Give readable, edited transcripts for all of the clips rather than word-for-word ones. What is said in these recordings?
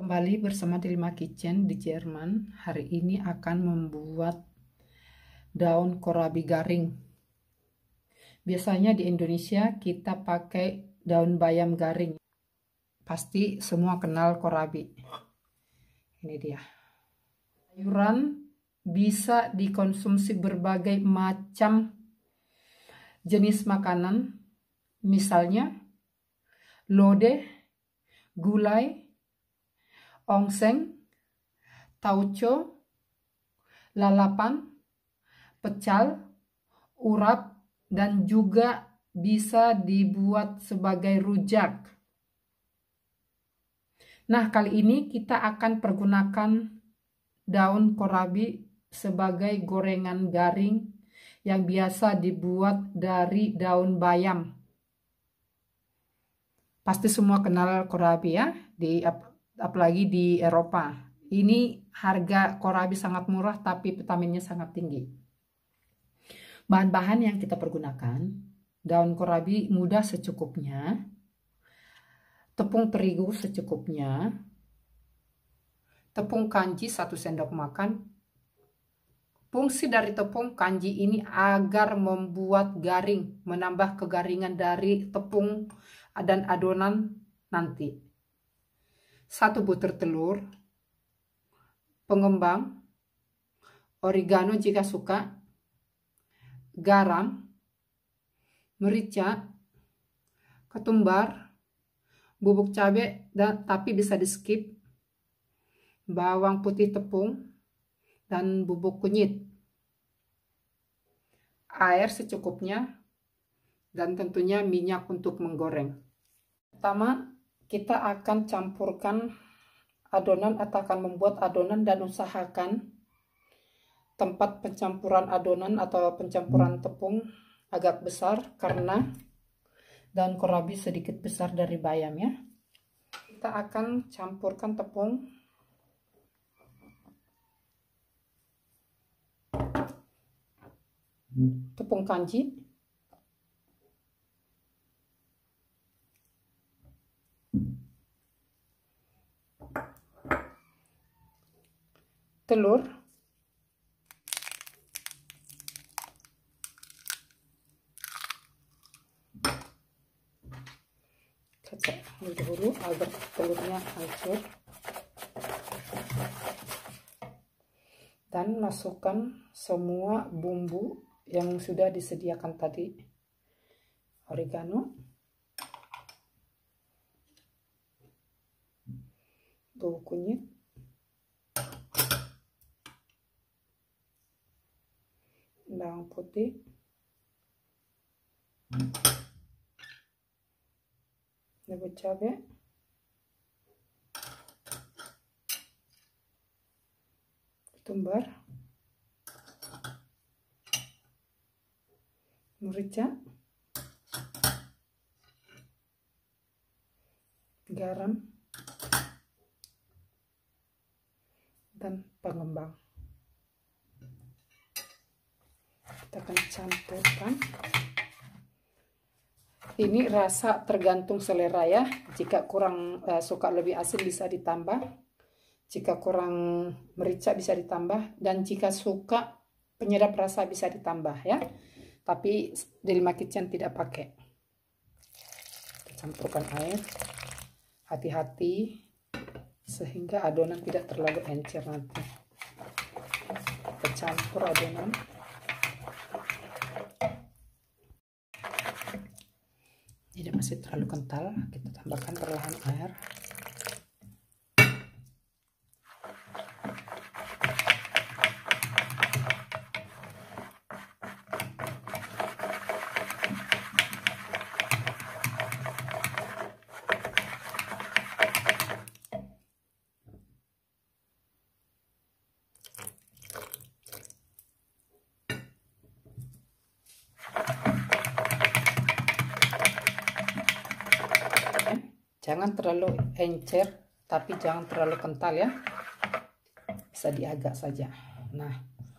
Kembali bersama Dilma Kitchen di Jerman. Hari ini akan membuat daun korabi garing. Biasanya di Indonesia kita pakai daun bayam garing. Pasti semua kenal korabi. Ini dia. Sayuran bisa dikonsumsi berbagai macam jenis makanan. Misalnya lodeh, gulai, ongseng, tauco, lalapan, pecal, urap, dan juga bisa dibuat sebagai rujak. Nah, kali ini kita akan pergunakan daun korabi sebagai gorengan garing yang biasa dibuat dari daun bayam. Pasti semua kenal korabi ya, apalagi di Eropa. Ini harga korabi sangat murah tapi vitaminnya sangat tinggi. Bahan-bahan yang kita pergunakan: daun korabi muda secukupnya, tepung terigu secukupnya, tepung kanji 1 sendok makan. Fungsi dari tepung kanji ini agar membuat garing, menambah kegaringan dari tepung dan adonan nanti. 1 butir telur, pengembang, oregano jika suka, garam, merica, ketumbar, bubuk cabai tapi bisa di skip, bawang putih tepung, dan bubuk kunyit, air secukupnya, dan tentunya minyak untuk menggoreng. Pertama, kita akan campurkan adonan atau akan membuat adonan, dan usahakan tempat pencampuran adonan atau pencampuran tepung agak besar karena daun korabi sedikit besar dari bayam ya. Kita akan campurkan tepung kanji, telur, kacang dulu agar telurnya hancur, dan masukkan semua bumbu yang sudah disediakan tadi: oregano, bubuk kunyit, bawang putih, bubuk cabai, ketumbar, merica, garam, dan pengembang. Kita akan campurkan. Ini rasa tergantung selera ya. Jika kurang suka lebih asin bisa ditambah, jika kurang merica bisa ditambah, dan jika suka penyedap rasa bisa ditambah ya. Tapi Dilma Kitchen tidak pakai. Campurkan air, hati-hati sehingga adonan tidak terlalu encer nanti. Kita campur adonan. Tidak masih terlalu kental, kita tambahkan perlahan air. Jangan terlalu encer, tapi jangan terlalu kental ya. Bisa diagak saja. Nah,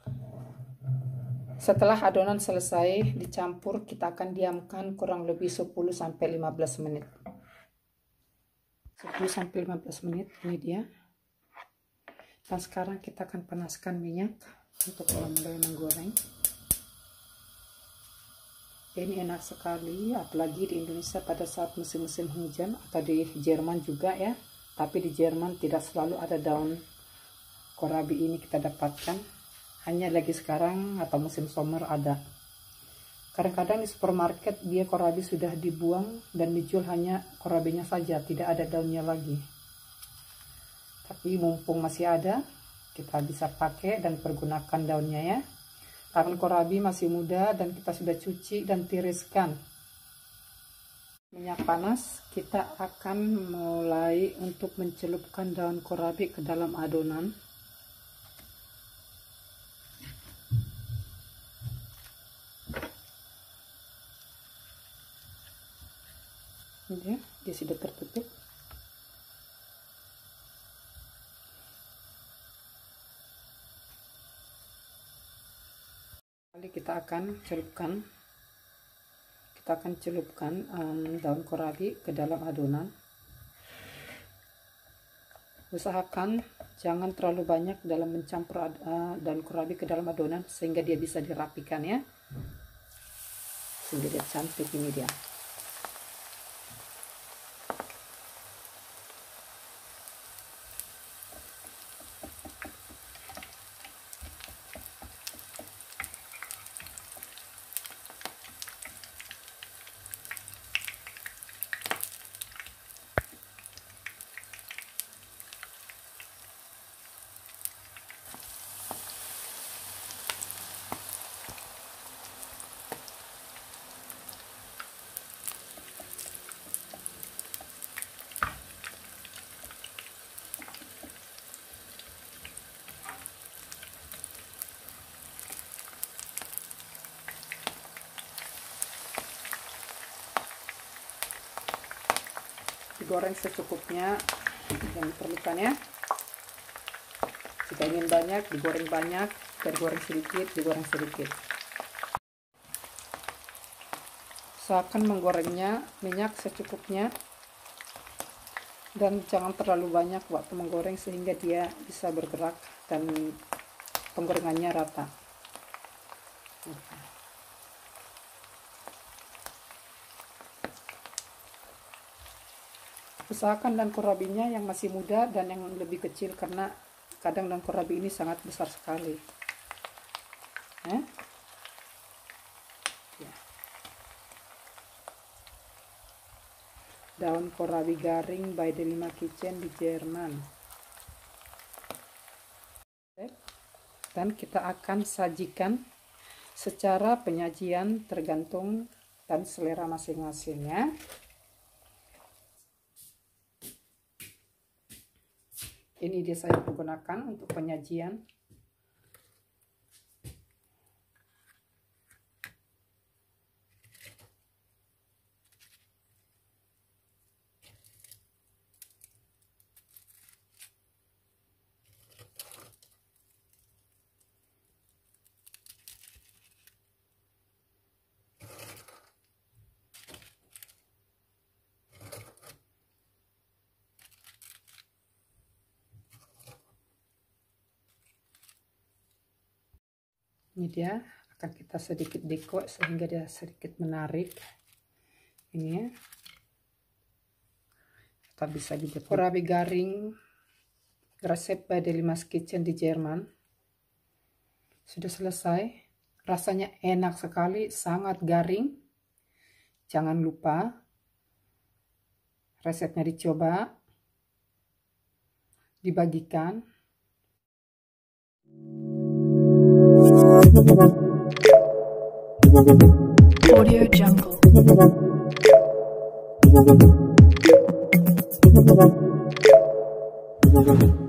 setelah adonan selesai dicampur, kita akan diamkan kurang lebih 10-15 menit. 10-15 menit, ini dia. Dan sekarang kita akan panaskan minyak untuk mulai menggoreng. Ini enak sekali, apalagi di Indonesia pada saat musim-musim hujan, atau di Jerman juga ya. Tapi di Jerman tidak selalu ada daun korabi ini kita dapatkan. Hanya lagi sekarang atau musim summer ada. Kadang-kadang di supermarket dia korabi sudah dibuang dan dijual hanya korabinya saja, tidak ada daunnya lagi. Tapi mumpung masih ada, kita bisa pakai dan pergunakan daunnya ya. Karena korabi masih muda dan kita sudah cuci dan tiriskan. Minyak panas, kita akan mulai untuk mencelupkan daun korabi ke dalam adonan. Ya, dia sudah tertutup. Kali kita akan celupkan daun korabi ke dalam adonan. Usahakan jangan terlalu banyak dalam mencampur daun korabi ke dalam adonan sehingga dia bisa dirapikan ya, sehingga dia cantik. Ini dia. Digoreng secukupnya yang diperlukan ya. Jika ingin banyak, digoreng banyak. Jika digoreng sedikit, digoreng sedikit. Usahakan menggorengnya minyak secukupnya dan jangan terlalu banyak waktu menggoreng sehingga dia bisa bergerak dan penggorengannya rata. Usahakan daun korabinya yang masih muda dan yang lebih kecil, karena kadang daun korabi ini sangat besar sekali. Ya. Daun korabi garing by Delima Kitchen di Jerman. Dan kita akan sajikan secara penyajian tergantung dan selera masing-masing ya. Ini dia saya gunakan untuk penyajian. Ini dia, akan kita sedikit dekor sehingga dia sedikit menarik. Ini ya. Kita bisa dibuat korabi garing resep by Delima's Kitchen di Jerman. Sudah selesai. Rasanya enak sekali, sangat garing. Jangan lupa resepnya dicoba, dibagikan. Audio Jungle.